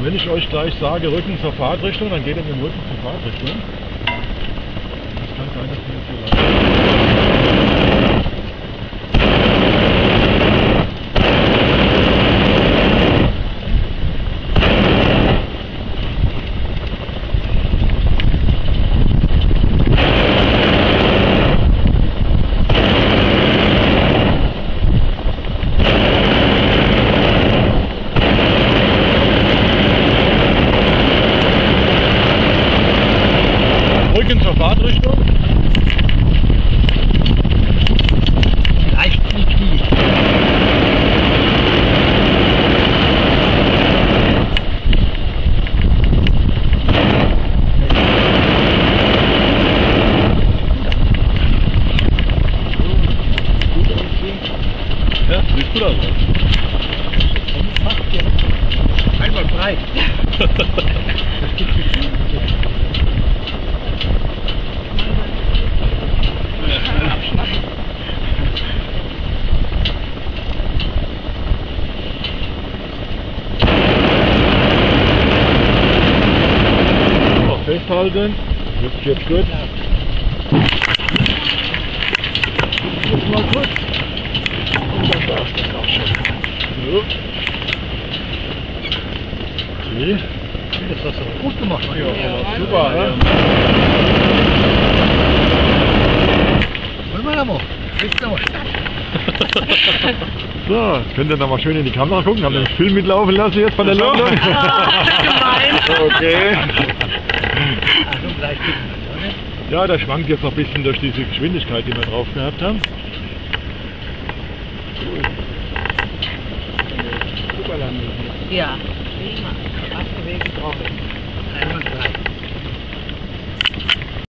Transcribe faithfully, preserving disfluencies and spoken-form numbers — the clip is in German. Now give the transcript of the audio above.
Wenn ich euch gleich sage, Rücken zur Fahrtrichtung, dann geht ihr mit dem Rücken zur Fahrtrichtung. Das kann sein, dass wir jetzt hier Rücken zur Fahrtrichtung. Vielleicht die Knie. Ja, sieht gut aus. Einmal breit. Das gibt Gefühl. Noch festhalten. Jetzt geht's gut. Jetzt mal kurz. Und dann darf das auch schon. So. Okay. Das hast du gut gemacht. Ja, ja, super. Ja. Wollen wir da mal? Jetzt noch. So, könnt ihr noch mal schön in die Kamera gucken. Haben wir den Film mitlaufen lassen jetzt von der Landung? Okay. Also gleich oder? Ja, der schwankt jetzt noch ein bisschen durch diese Geschwindigkeit, die wir drauf gehabt haben. Super Landung. Ja, prima. Was bewegen brauche ich.